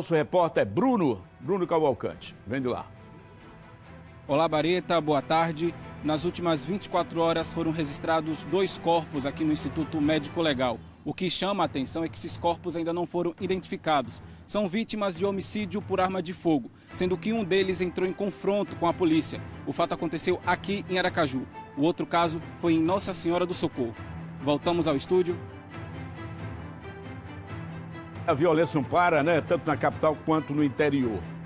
Nosso repórter é Bruno Cavalcante. Vem de lá. Olá, Bareta, boa tarde. Nas últimas 24 horas foram registrados 2 corpos aqui no Instituto Médico Legal. O que chama a atenção é que esses corpos ainda não foram identificados. São vítimas de homicídio por arma de fogo, sendo que um deles entrou em confronto com a polícia. O fato aconteceu aqui em Aracaju. O outro caso foi em Nossa Senhora do Socorro. Voltamos ao estúdio. A violência não para, né? Tanto na capital quanto no interior.